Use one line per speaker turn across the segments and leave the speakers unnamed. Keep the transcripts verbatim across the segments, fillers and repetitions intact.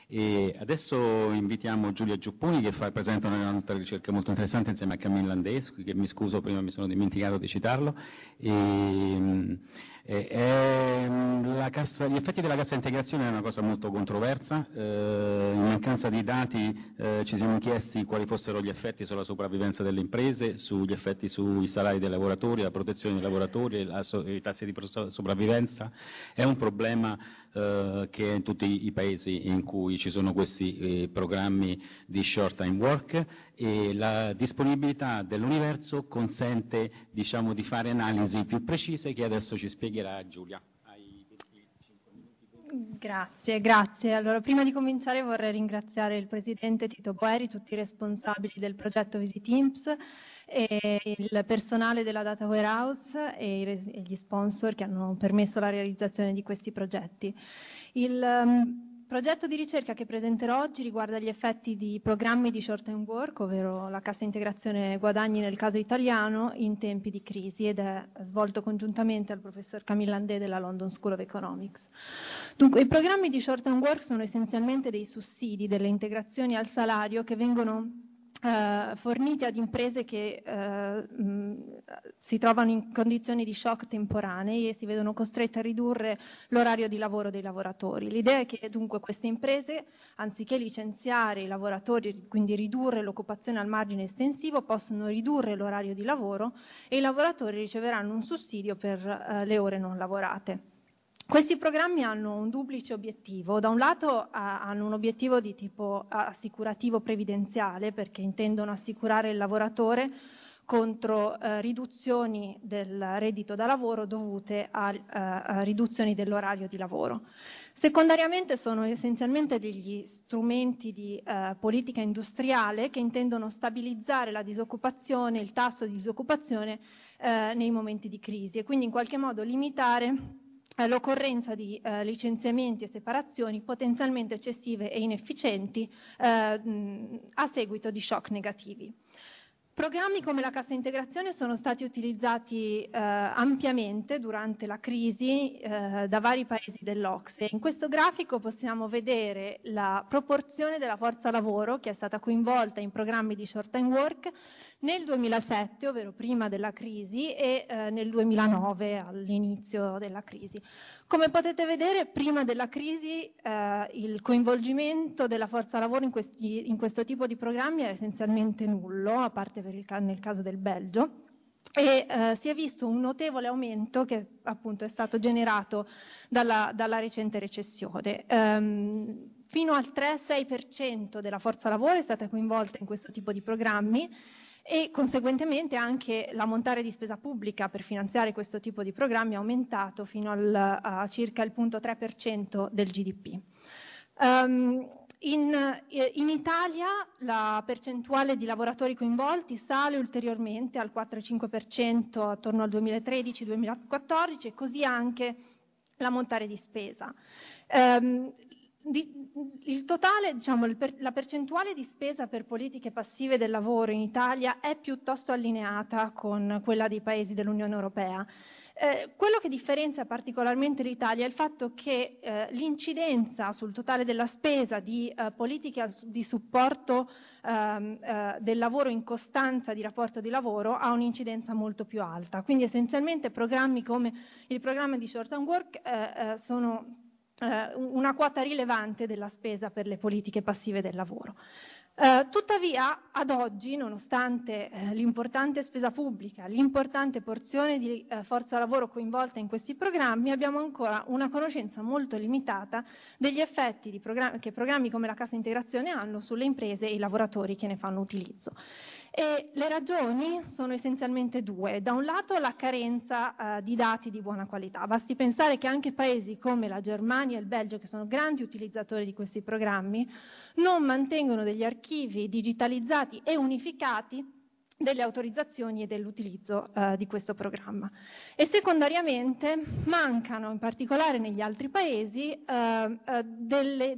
E adesso invitiamo Giulia Giupponi che fa, presenta un'altra ricerca molto interessante insieme a Camille Landeschi, che mi scuso prima mi sono dimenticato di citarlo. E, e, e, la cassa, gli effetti della cassa integrazione è una cosa molto controversa, eh, in mancanza di dati eh, ci siamo chiesti quali fossero gli effetti sulla sopravvivenza delle imprese, sugli effetti sui salari dei lavoratori, la protezione dei lavoratori, la so, i tassi di sopravvivenza. È un problema eh, che è in tutti i paesi in cui ci sono questi eh, programmi di short time work, e la disponibilità dell'universo consente, diciamo, di fare analisi più precise che adesso ci spiegherà Giulia.
Grazie, grazie. Allora, prima di cominciare vorrei ringraziare il Presidente Tito Boeri, tutti i responsabili del progetto Visiteams, e il personale della Data Warehouse e, i, e gli sponsor che hanno permesso la realizzazione di questi progetti. Il um, progetto di ricerca che presenterò oggi riguarda gli effetti di programmi di short time work, ovvero la cassa integrazione guadagni nel caso italiano, in tempi di crisi, ed è svolto congiuntamente al professor Camille Landé della London School of Economics. Dunque, i programmi di short time work sono essenzialmente dei sussidi, delle integrazioni al salario che vengono eh, forniti ad imprese che eh, mh, si trovano in condizioni di shock temporanei e si vedono costrette a ridurre l'orario di lavoro dei lavoratori. L'idea è che dunque queste imprese, anziché licenziare i lavoratori, quindi ridurre l'occupazione al margine estensivo, possono ridurre l'orario di lavoro e i lavoratori riceveranno un sussidio per eh, le ore non lavorate. Questi programmi hanno un duplice obiettivo. Da un lato ah, hanno un obiettivo di tipo assicurativo previdenziale, perché intendono assicurare il lavoratore contro eh, riduzioni del reddito da lavoro dovute a, eh, a riduzioni dell'orario di lavoro. Secondariamente sono essenzialmente degli strumenti di eh, politica industriale che intendono stabilizzare la disoccupazione, il tasso di disoccupazione eh, nei momenti di crisi, e quindi in qualche modo limitare l'occorrenza di eh, licenziamenti e separazioni potenzialmente eccessive e inefficienti eh, mh, a seguito di shock negativi. Programmi come la cassa integrazione sono stati utilizzati eh, ampiamente durante la crisi eh, da vari paesi dell'O C S E. In questo grafico possiamo vedere la proporzione della forza lavoro che è stata coinvolta in programmi di short time work nel duemilasette, ovvero prima della crisi, e eh, nel duemilanove, all'inizio della crisi. Come potete vedere, prima della crisi eh, il coinvolgimento della forza lavoro in, questi, in questo tipo di programmi era essenzialmente nullo, a parte per il, nel caso del Belgio, e eh, si è visto un notevole aumento che appunto è stato generato dalla, dalla recente recessione. Um, fino al tre sei per cento della forza lavoro è stata coinvolta in questo tipo di programmi, e conseguentemente anche l'ammontare di spesa pubblica per finanziare questo tipo di programmi è aumentato fino al, a circa il zero virgola tre per cento del G D P. Um, in, in Italia la percentuale di lavoratori coinvolti sale ulteriormente al quattro virgola cinque per cento attorno al duemilatredici duemilaquattordici, e così anche l'ammontare di spesa. Um, Di, il totale, diciamo, il per, la percentuale di spesa per politiche passive del lavoro in Italia è piuttosto allineata con quella dei paesi dell'Unione Europea. Eh, quello che differenzia particolarmente l'Italia è il fatto che eh, l'incidenza sul totale della spesa di eh, politiche di supporto ehm, eh, del lavoro in costanza di rapporto di lavoro ha un'incidenza molto più alta. Quindi essenzialmente programmi come il programma di short time work eh, eh, sono una quota rilevante della spesa per le politiche passive del lavoro. Eh, tuttavia, ad oggi, nonostante eh, l'importante spesa pubblica, l'importante porzione di eh, forza lavoro coinvolta in questi programmi, abbiamo ancora una conoscenza molto limitata degli effetti di programmi, che programmi come la cassa integrazione hanno sulle imprese e i lavoratori che ne fanno utilizzo. E le ragioni sono essenzialmente due. Da un lato la carenza eh, di dati di buona qualità. Basti pensare che anche paesi come la Germania e il Belgio, che sono grandi utilizzatori di questi programmi, non mantengono degli archivi digitalizzati e unificati delle autorizzazioni e dell'utilizzo eh, di questo programma. E secondariamente mancano, in particolare negli altri paesi, eh, eh, delle, dei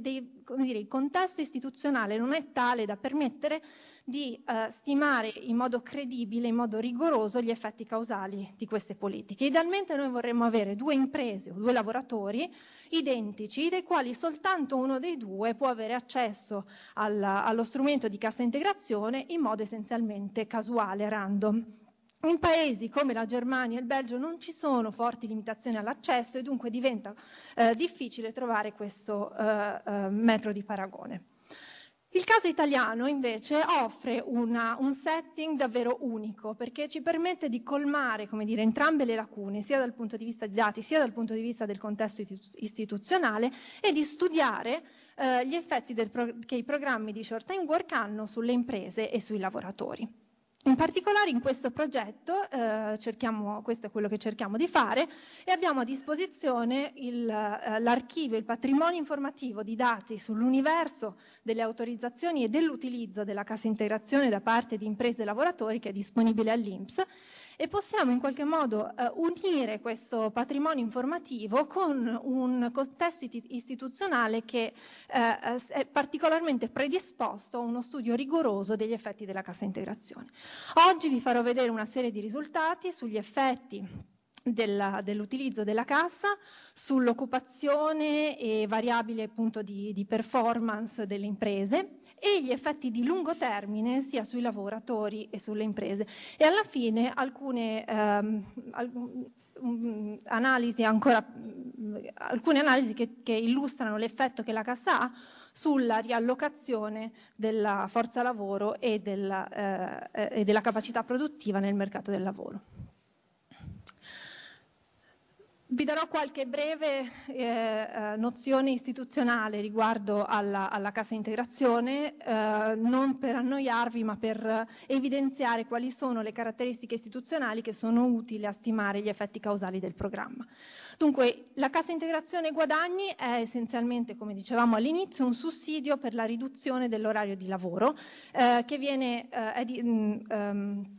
come dire, il contesto istituzionale non è tale da permettere di eh, stimare in modo credibile, in modo rigoroso gli effetti causali di queste politiche. Idealmente noi vorremmo avere due imprese o due lavoratori identici, dei quali soltanto uno dei due può avere accesso alla, allo strumento di cassa integrazione in modo essenzialmente casuale, random. In paesi come la Germania e il Belgio non ci sono forti limitazioni all'accesso e dunque diventa eh, difficile trovare questo eh, eh, metro di paragone. Il caso italiano invece offre una, un setting davvero unico, perché ci permette di colmare, come dire, entrambe le lacune, sia dal punto di vista dei dati sia dal punto di vista del contesto istituzionale, e di studiare eh, gli effetti del pro- che i programmi di short time work hanno sulle imprese e sui lavoratori. In particolare in questo progetto, eh, cerchiamo, questo è quello che cerchiamo di fare, e abbiamo a disposizione il, eh, l'archivio, il patrimonio informativo di dati sull'universo delle autorizzazioni e dell'utilizzo della cassa integrazione da parte di imprese e lavoratori, che è disponibile all'I N P S, e possiamo in qualche modo eh, unire questo patrimonio informativo con un contesto istituzionale che eh, è particolarmente predisposto a uno studio rigoroso degli effetti della cassa integrazione. Oggi vi farò vedere una serie di risultati sugli effetti della, dell'utilizzo della cassa, sull'occupazione e variabili appunto di, di performance delle imprese, e gli effetti di lungo termine sia sui lavoratori e sulle imprese. E alla fine alcune ehm, alcun, um, analisi ancora alcune analisi che, che illustrano l'effetto che la cassa ha sulla riallocazione della forza lavoro e della, eh, e della capacità produttiva nel mercato del lavoro. Vi darò qualche breve eh, nozione istituzionale riguardo alla, alla cassa integrazione, eh, non per annoiarvi ma per evidenziare quali sono le caratteristiche istituzionali che sono utili a stimare gli effetti causali del programma. Dunque, la cassa integrazione guadagni è essenzialmente, come dicevamo all'inizio, un sussidio per la riduzione dell'orario di lavoro eh, che viene eh, è di, um,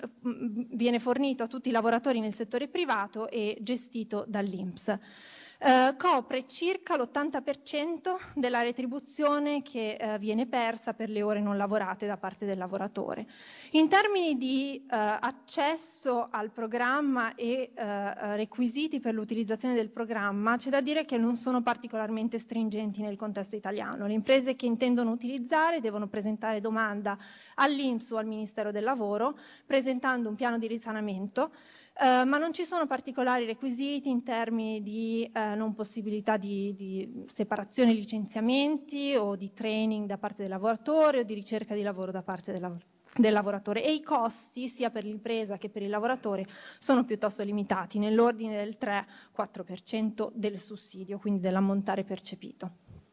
viene fornito a tutti i lavoratori nel settore privato e gestito dall'I N P S. Eh, copre circa l'ottanta per cento della retribuzione che eh, viene persa per le ore non lavorate da parte del lavoratore. In termini di eh, accesso al programma e eh, requisiti per l'utilizzazione del programma, c'è da dire che non sono particolarmente stringenti nel contesto italiano. Le imprese che intendono utilizzare devono presentare domanda all'I N P S o al Ministero del Lavoro, presentando un piano di risanamento, Uh, ma non ci sono particolari requisiti in termini di uh, non possibilità di, di separazione e licenziamenti o di training da parte del lavoratore o di ricerca di lavoro da parte del, lav- del lavoratore, e i costi sia per l'impresa che per il lavoratore sono piuttosto limitati, nell'ordine del tre quattro per cento del sussidio, quindi dell'ammontare percepito.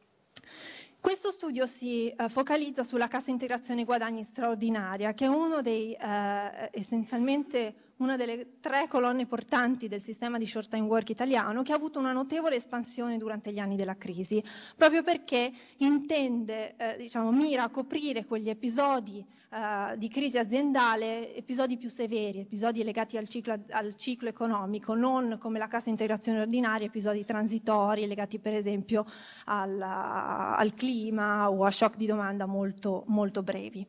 Questo studio si eh, focalizza sulla cassa integrazione guadagni straordinaria, che è uno dei, eh, essenzialmente una delle tre colonne portanti del sistema di short time work italiano, che ha avuto una notevole espansione durante gli anni della crisi, proprio perché intende, eh, diciamo, mira a coprire quegli episodi eh, di crisi aziendale, episodi più severi, episodi legati al ciclo, al ciclo economico, non come la cassa integrazione ordinaria, episodi transitori legati per esempio al, al clima o a shock di domanda molto, molto brevi.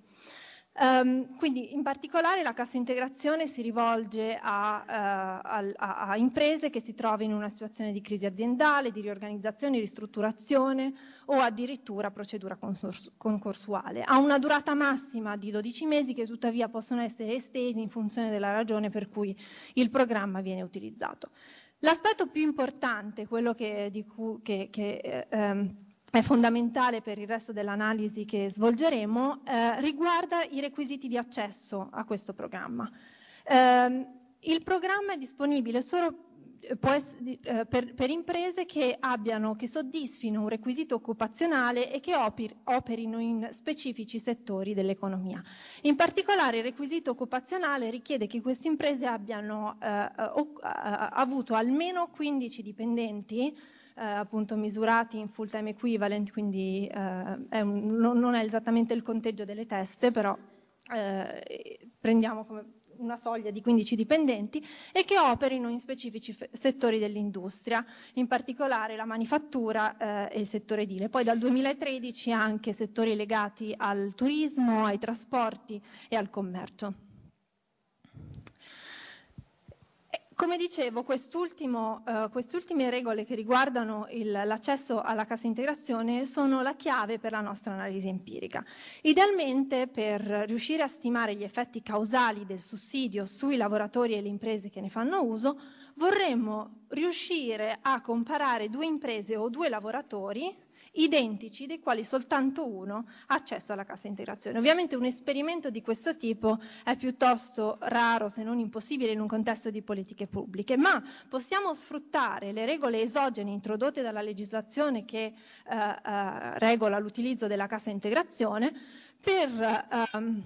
Um, quindi in particolare la cassa integrazione si rivolge a, uh, a, a imprese che si trovino in una situazione di crisi aziendale, di riorganizzazione, ristrutturazione o addirittura procedura concorsuale. Ha una durata massima di dodici mesi che tuttavia possono essere estesi in funzione della ragione per cui il programma viene utilizzato. L'aspetto più importante, quello che, di cui, che, che ehm, è fondamentale per il resto dell'analisi che svolgeremo, eh, riguarda i requisiti di accesso a questo programma. Eh, il programma è disponibile solo può essere, eh, per, per imprese che abbiano, che soddisfino un requisito occupazionale e che opir, operino in specifici settori dell'economia. In particolare il requisito occupazionale richiede che queste imprese abbiano eh, o, a, avuto almeno quindici dipendenti, Eh, appunto misurati in full time equivalent, quindi eh, è un, non, non è esattamente il conteggio delle teste, però eh, prendiamo come una soglia di quindici dipendenti e che operino in specifici settori dell'industria, in particolare la manifattura eh, e il settore edile. Poi dal duemilatredici anche settori legati al turismo, ai trasporti e al commercio. Come dicevo, quest'ultimo, eh, queste ultime regole che riguardano l'accesso alla cassa integrazione sono la chiave per la nostra analisi empirica. Idealmente, per riuscire a stimare gli effetti causali del sussidio sui lavoratori e le imprese che ne fanno uso, vorremmo riuscire a comparare due imprese o due lavoratori identici, dei quali soltanto uno ha accesso alla cassa integrazione. Ovviamente un esperimento di questo tipo è piuttosto raro, se non impossibile, in un contesto di politiche pubbliche, ma possiamo sfruttare le regole esogene introdotte dalla legislazione che eh, eh, regola l'utilizzo della cassa integrazione per ehm,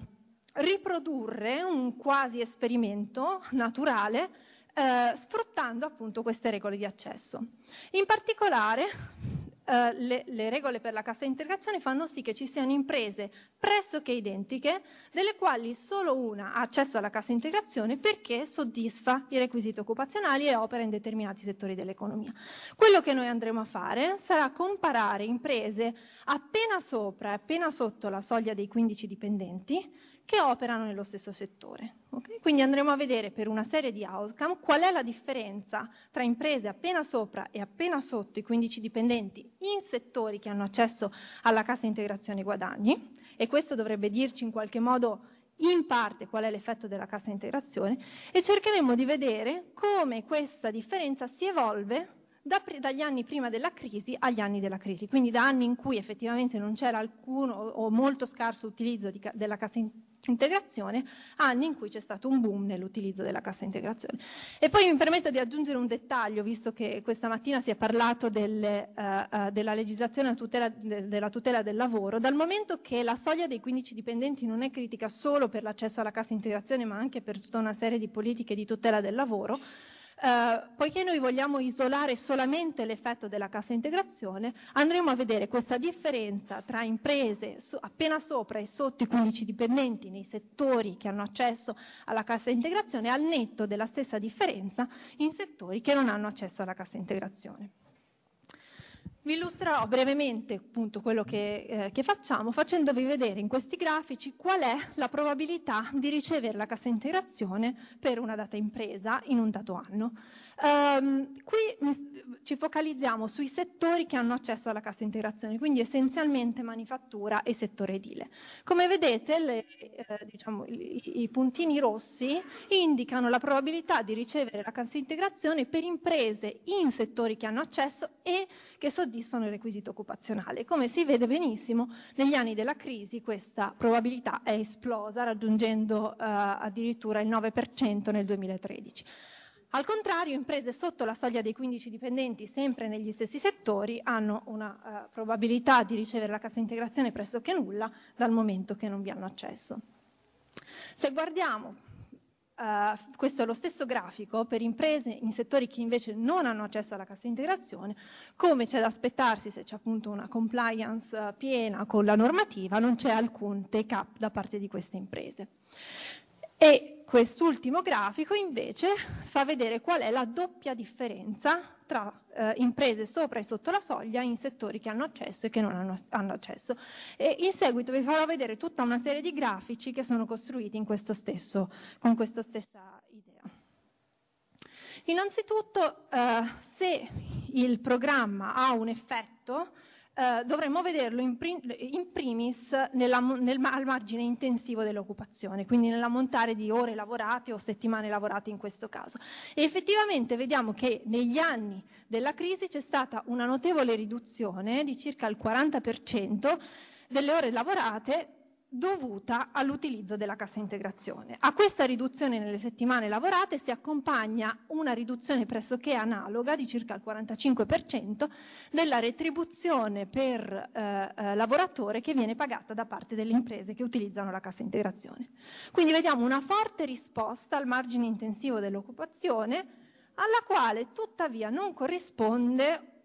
riprodurre un quasi esperimento naturale eh, sfruttando appunto queste regole di accesso. In particolare Uh, le, le regole per la cassa integrazione fanno sì che ci siano imprese pressoché identiche, delle quali solo una ha accesso alla cassa integrazione perché soddisfa i requisiti occupazionali e opera in determinati settori dell'economia. Quello che noi andremo a fare sarà comparare imprese appena sopra e appena sotto la soglia dei quindici dipendenti che operano nello stesso settore. Okay? Quindi andremo a vedere per una serie di outcome qual è la differenza tra imprese appena sopra e appena sotto i quindici dipendenti in settori che hanno accesso alla cassa integrazione guadagni, e questo dovrebbe dirci in qualche modo in parte qual è l'effetto della cassa integrazione, e cercheremo di vedere come questa differenza si evolve Da, dagli anni prima della crisi agli anni della crisi, quindi da anni in cui effettivamente non c'era alcuno o molto scarso utilizzo di, della cassa integrazione, anni in cui c'è stato un boom nell'utilizzo della cassa integrazione. E poi mi permetto di aggiungere un dettaglio, visto che questa mattina si è parlato delle, uh, uh, della legislazione a tutela, de, della tutela del lavoro. Dal momento che la soglia dei quindici dipendenti non è critica solo per l'accesso alla cassa integrazione, ma anche per tutta una serie di politiche di tutela del lavoro, Uh, poiché noi vogliamo isolare solamente l'effetto della cassa integrazione, andremo a vedere questa differenza tra imprese so, appena sopra e sotto i quindici dipendenti nei settori che hanno accesso alla cassa integrazione, al netto della stessa differenza in settori che non hanno accesso alla cassa integrazione. Vi illustrerò brevemente appunto quello che, eh, che facciamo, facendovi vedere in questi grafici qual è la probabilità di ricevere la cassa integrazione per una data impresa in un dato anno. Um, qui ci focalizziamo sui settori che hanno accesso alla cassa integrazione, quindi essenzialmente manifattura e settore edile. Come vedete le, eh, diciamo, i, i puntini rossi indicano la probabilità di ricevere la cassa integrazione per imprese in settori che hanno accesso e che soddisfano il requisito occupazionale. Come si vede benissimo, negli anni della crisi questa probabilità è esplosa, raggiungendo eh, addirittura il nove per cento nel duemilatredici. Al contrario, imprese sotto la soglia dei quindici dipendenti, sempre negli stessi settori, hanno una uh, probabilità di ricevere la cassa integrazione pressoché nulla, dal momento che non vi hanno accesso. Se guardiamo, uh, questo è lo stesso grafico per imprese in settori che invece non hanno accesso alla cassa integrazione, come c'è da aspettarsi se c'è appunto una compliance uh, piena con la normativa, non c'è alcun take-up da parte di queste imprese. E quest'ultimo grafico invece fa vedere qual è la doppia differenza tra eh, imprese sopra e sotto la soglia in settori che hanno accesso e che non hanno, hanno accesso. E in seguito vi farò vedere tutta una serie di grafici che sono costruiti in questo stesso, con questa stessa idea. Innanzitutto, eh, se il programma ha un effetto, Uh, dovremmo vederlo in, prim in primis nella, nel, al margine intensivo dell'occupazione, quindi nell'ammontare di ore lavorate o settimane lavorate in questo caso. E effettivamente vediamo che negli anni della crisi c'è stata una notevole riduzione di circa il quaranta per cento delle ore lavorate dovuta all'utilizzo della cassa integrazione. A questa riduzione nelle settimane lavorate si accompagna una riduzione pressoché analoga di circa il quarantacinque per cento della retribuzione per eh, eh, lavoratore che viene pagata da parte delle imprese che utilizzano la cassa integrazione. Quindi vediamo una forte risposta al margine intensivo dell'occupazione, alla quale tuttavia non corrisponde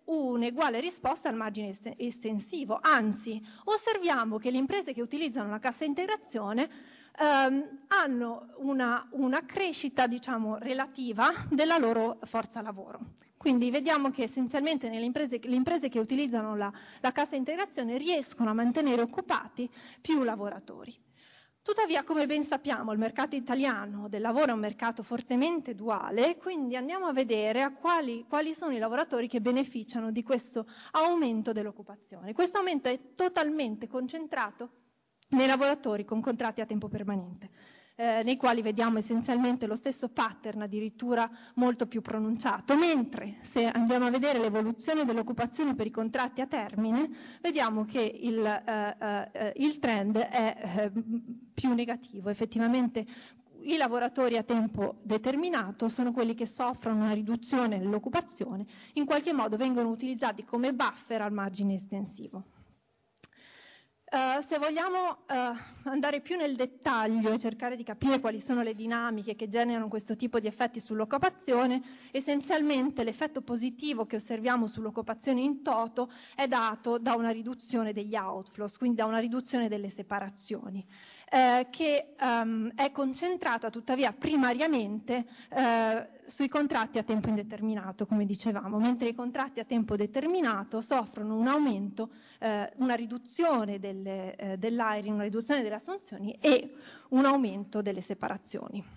un'uguale risposta al margine estensivo, anzi osserviamo che le imprese che utilizzano la cassa integrazione ehm, hanno una, una crescita, diciamo, relativa della loro forza lavoro. Quindi vediamo che essenzialmente nelle imprese, le imprese che utilizzano la, la cassa integrazione riescono a mantenere occupati più lavoratori. Tuttavia, come ben sappiamo, il mercato italiano del lavoro è un mercato fortemente duale, quindi andiamo a vedere a quali, quali sono i lavoratori che beneficiano di questo aumento dell'occupazione. Questo aumento è totalmente concentrato nei lavoratori con contratti a tempo permanente, eh, nei quali vediamo essenzialmente lo stesso pattern, addirittura molto più pronunciato, mentre se andiamo a vedere l'evoluzione dell'occupazione per i contratti a termine, vediamo che il, eh, eh, il trend è eh, più negativo. Effettivamente i lavoratori a tempo determinato sono quelli che soffrono una riduzione dell'occupazione, in qualche modo vengono utilizzati come buffer al margine estensivo. Uh, se vogliamo uh, andare più nel dettaglio e cercare di capire quali sono le dinamiche che generano questo tipo di effetti sull'occupazione, essenzialmente l'effetto positivo che osserviamo sull'occupazione in toto è dato da una riduzione degli outflows, quindi da una riduzione delle separazioni, eh, che um, è concentrata tuttavia primariamente eh, sui contratti a tempo indeterminato, come dicevamo, mentre i contratti a tempo determinato soffrono un aumento, eh, una riduzione delle, eh, dell'hiring, una riduzione delle assunzioni e un aumento delle separazioni.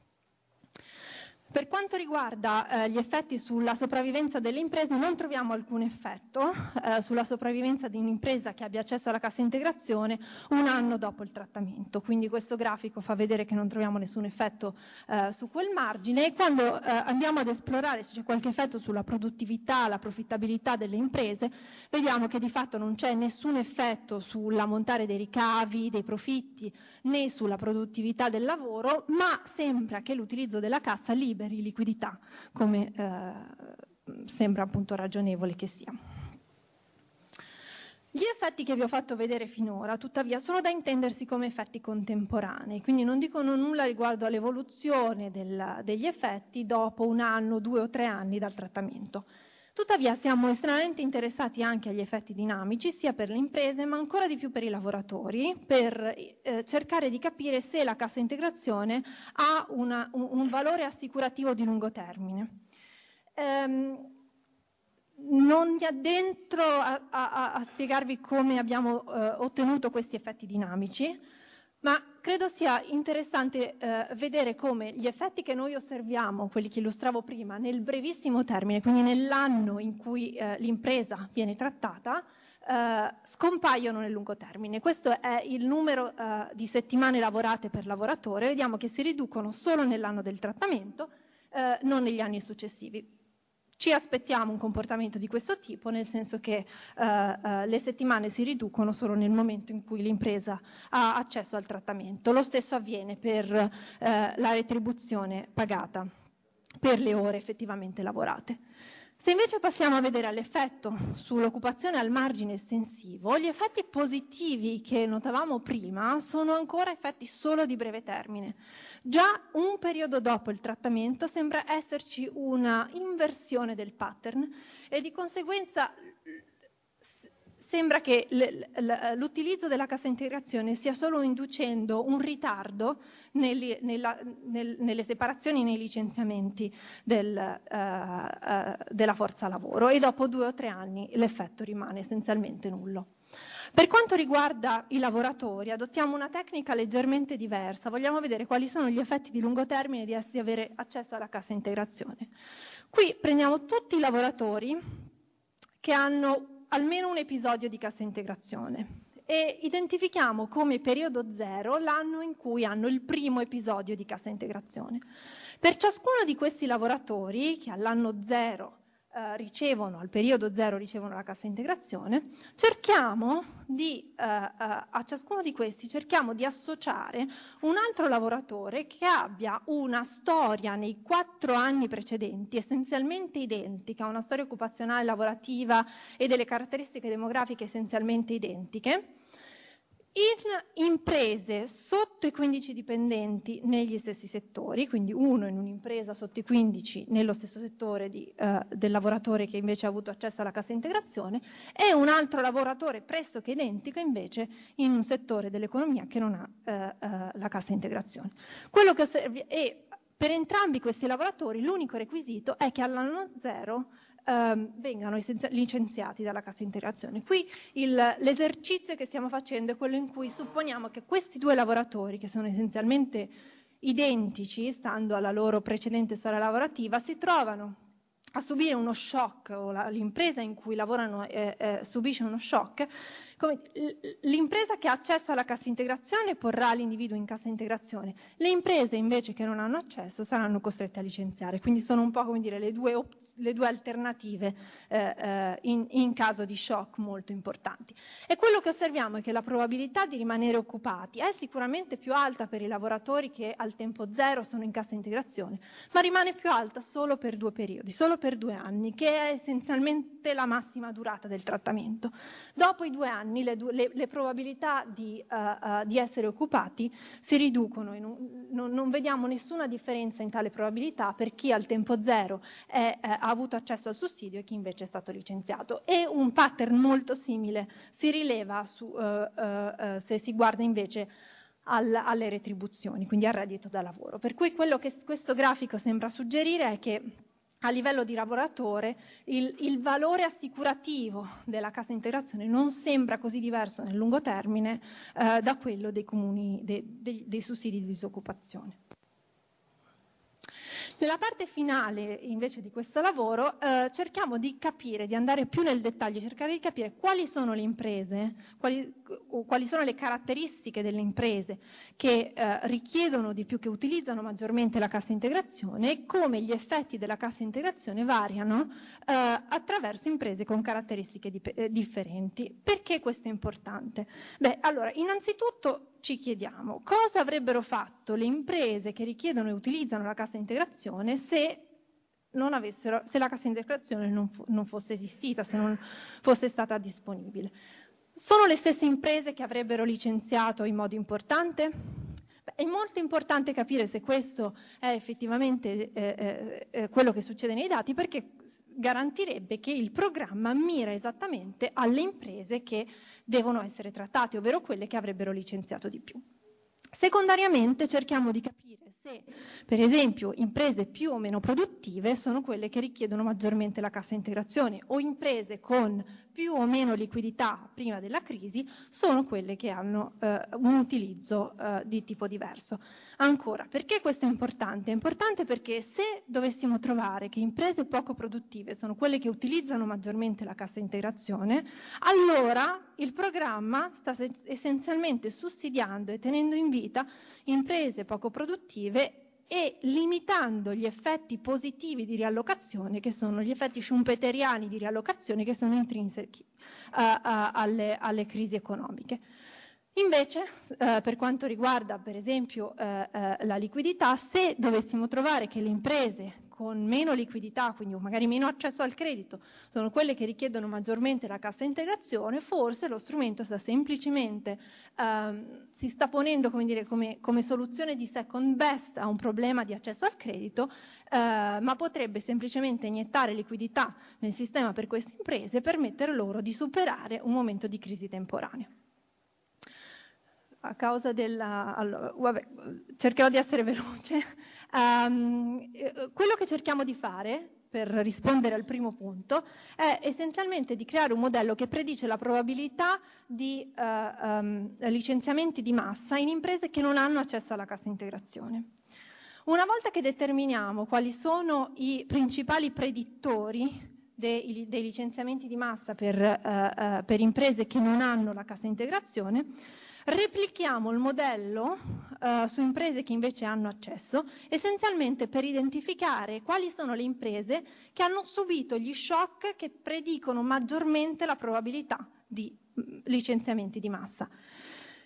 Per quanto riguarda eh, gli effetti sulla sopravvivenza delle imprese, non troviamo alcun effetto eh, sulla sopravvivenza di un'impresa che abbia accesso alla cassa integrazione un anno dopo il trattamento. Quindi questo grafico fa vedere che non troviamo nessun effetto eh, su quel margine, e quando eh, andiamo ad esplorare se c'è qualche effetto sulla produttività, la profittabilità delle imprese, vediamo che di fatto non c'è nessun effetto sull'ammontare dei ricavi, dei profitti, né sulla produttività del lavoro, ma sembra che l'utilizzo della cassa liberi liquidità, come eh, sembra appunto ragionevole che sia. Gli effetti che vi ho fatto vedere finora, tuttavia, sono da intendersi come effetti contemporanei, quindi non dicono nulla riguardo all'evoluzione del, degli effetti dopo un anno, due o tre anni dal trattamento. Tuttavia siamo estremamente interessati anche agli effetti dinamici, sia per le imprese ma ancora di più per i lavoratori, per eh, cercare di capire se la cassa integrazione ha una, un, un valore assicurativo di lungo termine. Ehm, non mi addentro a, a, a spiegarvi come abbiamo eh, ottenuto questi effetti dinamici, ma credo sia interessante eh, vedere come gli effetti che noi osserviamo, quelli che illustravo prima, nel brevissimo termine, quindi nell'anno in cui eh, l'impresa viene trattata, eh, scompaiono nel lungo termine. Questo è il numero eh, di settimane lavorate per lavoratore. Vediamo che si riducono solo nell'anno del trattamento, eh, non negli anni successivi. Ci aspettiamo un comportamento di questo tipo, nel senso che eh, eh, le settimane si riducono solo nel momento in cui l'impresa ha accesso al trattamento. Lo stesso avviene per eh, la retribuzione pagata per le ore effettivamente lavorate. Se invece passiamo a vedere l'effetto sull'occupazione al margine estensivo, gli effetti positivi che notavamo prima sono ancora effetti solo di breve termine. Già un periodo dopo il trattamento sembra esserci una inversione del pattern e di conseguenza sembra che l'utilizzo della cassa integrazione stia solo inducendo un ritardo nelle, nella, nel, nelle separazioni, nei licenziamenti del, uh, uh, della forza lavoro, e dopo due o tre anni l'effetto rimane essenzialmente nullo. Per quanto riguarda i lavoratori, adottiamo una tecnica leggermente diversa. Vogliamo vedere quali sono gli effetti di lungo termine di essere, avere accesso alla cassa integrazione. Qui prendiamo tutti i lavoratori che hanno almeno un episodio di cassa integrazione e identifichiamo come periodo zero l'anno in cui hanno il primo episodio di cassa integrazione. Per ciascuno di questi lavoratori che all'anno zero eh, ricevono, al periodo zero ricevono la cassa integrazione, cerchiamo di, eh, eh, a ciascuno di questi cerchiamo di associare un altro lavoratore che abbia una storia nei quattro anni precedenti essenzialmente identica, una storia occupazionale, lavorativa e delle caratteristiche demografiche essenzialmente identiche, In imprese sotto i quindici dipendenti negli stessi settori, quindi uno in un'impresa sotto i quindici nello stesso settore di, eh, del lavoratore che invece ha avuto accesso alla cassa integrazione, e un altro lavoratore pressoché identico invece in un settore dell'economia che non ha eh, eh, la cassa integrazione. Quello che osservi, e per entrambi questi lavoratori l'unico requisito è che all'anno zero Um, vengano licenziati dalla cassa integrazione. Qui l'esercizio che stiamo facendo è quello in cui supponiamo che questi due lavoratori, che sono essenzialmente identici, stando alla loro precedente storia lavorativa, si trovano a subire uno shock, o l'impresa in cui lavorano eh, eh, subisce uno shock. L'impresa che ha accesso alla cassa integrazione porrà l'individuo in cassa integrazione, le imprese invece che non hanno accesso saranno costrette a licenziare, quindi sono un po' come dire le due, le due alternative eh, eh, in, in caso di shock molto importanti. E quello che osserviamo è che la probabilità di rimanere occupati è sicuramente più alta per i lavoratori che al tempo zero sono in cassa integrazione, ma rimane più alta solo per due periodi, solo per due anni, che è essenzialmente la massima durata del trattamento. Dopo i due anni Le, le, le probabilità di, uh, uh, di essere occupati si riducono, in un, non, non vediamo nessuna differenza in tale probabilità per chi al tempo zero è, è, ha avuto accesso al sussidio e chi invece è stato licenziato. E un pattern molto simile si rileva su, uh, uh, uh, se si guarda invece al, alle retribuzioni, quindi al reddito da lavoro. Per cui quello che questo grafico sembra suggerire è che a livello di lavoratore il, il valore assicurativo della cassa integrazione non sembra così diverso nel lungo termine eh, da quello dei, comuni, de, de, dei sussidi di disoccupazione. Nella parte finale invece di questo lavoro eh, cerchiamo di capire, di andare più nel dettaglio, cercare di capire quali sono le imprese, quali, quali sono le caratteristiche delle imprese che eh, richiedono di più, che utilizzano maggiormente la cassa integrazione, e come gli effetti della cassa integrazione variano eh, attraverso imprese con caratteristiche di, eh, differenti. Perché questo è importante? Beh, allora, innanzitutto ci chiediamo cosa avrebbero fatto le imprese che richiedono e utilizzano la cassa integrazione se, non avessero, se la cassa integrazione non, non fosse esistita, se non fosse stata disponibile. Sono le stesse imprese che avrebbero licenziato in modo importante? Beh, è molto importante capire se questo è effettivamente eh, eh, quello che succede nei dati, perché garantirebbe che il programma mira esattamente alle imprese che devono essere trattate, ovvero quelle che avrebbero licenziato di più. Secondariamente cerchiamo di capire se, per esempio, imprese più o meno produttive sono quelle che richiedono maggiormente la cassa integrazione, o imprese con più o meno liquidità prima della crisi sono quelle che hanno eh, un utilizzo eh, di tipo diverso. Ancora, perché questo è importante? È importante perché se dovessimo trovare che imprese poco produttive sono quelle che utilizzano maggiormente la cassa integrazione, allora il programma sta essenzialmente sussidiando e tenendo in vita imprese poco produttive e limitando gli effetti positivi di riallocazione, che sono gli effetti schumpeteriani di riallocazione che sono intrinseci uh, uh, alle, alle crisi economiche. Invece, eh, per quanto riguarda per esempio eh, eh, la liquidità, se dovessimo trovare che le imprese con meno liquidità, quindi magari meno accesso al credito, sono quelle che richiedono maggiormente la cassa integrazione, forse lo strumento sta semplicemente, ehm, si sta ponendo come, dire, come, come soluzione di second best a un problema di accesso al credito, eh, ma potrebbe semplicemente iniettare liquidità nel sistema per queste imprese e permettere loro di superare un momento di crisi temporanea. A causa della... Allora, vabbè, cercherò di essere veloce. Um, quello che cerchiamo di fare, per rispondere al primo punto, è essenzialmente di creare un modello che predice la probabilità di uh, um, licenziamenti di massa in imprese che non hanno accesso alla cassa integrazione. Una volta che determiniamo quali sono i principali predittori dei, dei licenziamenti di massa per, uh, uh, per imprese che non hanno la cassa integrazione, replichiamo il modello uh, su imprese che invece hanno accesso, essenzialmente per identificare quali sono le imprese che hanno subito gli shock che predicono maggiormente la probabilità di licenziamenti di massa.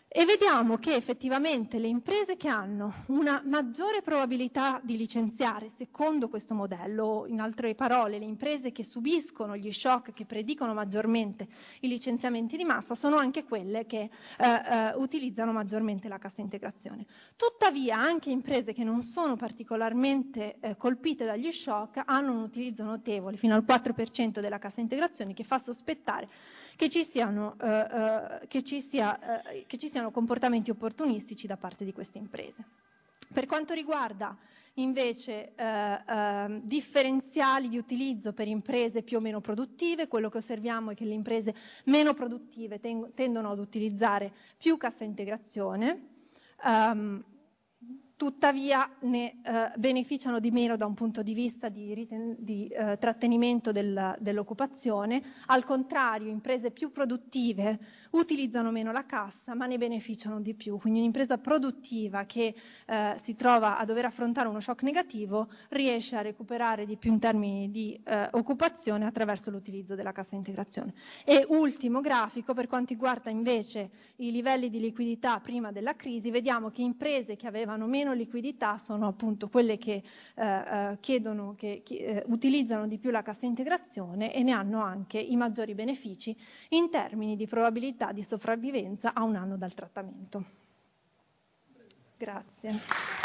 E vediamo che effettivamente le imprese che hanno una maggiore probabilità di licenziare secondo questo modello, in altre parole le imprese che subiscono gli shock, che predicono maggiormente i licenziamenti di massa, sono anche quelle che eh, eh, utilizzano maggiormente la cassa integrazione. Tuttavia anche imprese che non sono particolarmente eh, colpite dagli shock hanno un utilizzo notevole, fino al quattro per cento della cassa integrazione, che fa sospettare che ci siano, eh, eh, che ci sia, eh, che ci siano comportamenti opportunistici da parte di queste imprese. Per quanto riguarda invece eh, eh, differenziali di utilizzo per imprese più o meno produttive, quello che osserviamo è che le imprese meno produttive ten- tendono ad utilizzare più cassa integrazione, um, tuttavia ne eh, beneficiano di meno da un punto di vista di, riten- di eh, trattenimento del, dell'occupazione. Al contrario, imprese più produttive utilizzano meno la cassa, ma ne beneficiano di più. Quindi un'impresa produttiva che eh, si trova a dover affrontare uno shock negativo riesce a recuperare di più in termini di eh, occupazione attraverso l'utilizzo della cassa integrazione. E ultimo grafico, per quanto riguarda invece i livelli di liquidità prima della crisi, vediamo che imprese che avevano meno liquidità sono appunto quelle che eh, eh, chiedono, che, che eh, utilizzano di più la cassa integrazione e ne hanno anche i maggiori benefici in termini di probabilità di sopravvivenza a un anno dal trattamento. Grazie.